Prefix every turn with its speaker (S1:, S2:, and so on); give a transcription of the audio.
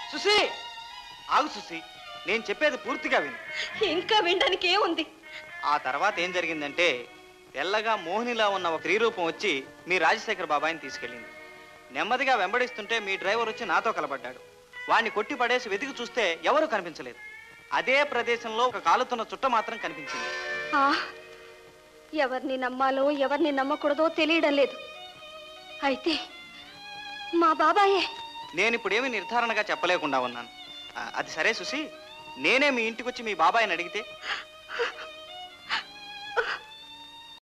S1: సుసి ఆగు సుసి, నేను చెప్పేది పూర్తిగా విను.
S2: ఇంకా వినడానికి ఏముంది?
S1: ఆ తర్వాత ఏం జరిగిందంటే, తెల్లగా మోహినిలా ఉన్న ఒక స్త్రీ రూపం వచ్చి మీ రాజశేఖర్ బాబాయిని తీసుకెళ్ళింది. నెమ్మదిగా వెంబడిస్తుంటే మీ డ్రైవర్ వచ్చి నాతో కలబడ్డాడు. వాణ్ణి కొట్టి పడేసి వెతికి చూస్తే ఎవరూ కనిపించలేదు. అదే ప్రదేశంలో ఒక కాలుతున్న చుట్ట మాత్రం కనిపించింది.
S2: ఎవరిని నమ్మాలో ఎవరిని నమ్మకూడదో తెలియడం లేదు. అయితే మా బాబాయే.
S1: నేను ఇప్పుడేమీ నిర్ధారణగా చెప్పలేకుండా ఉన్నాను. అది సరే సుసి, నేనే మీ ఇంటికి వచ్చి మీ బాబాయిని అడిగితే?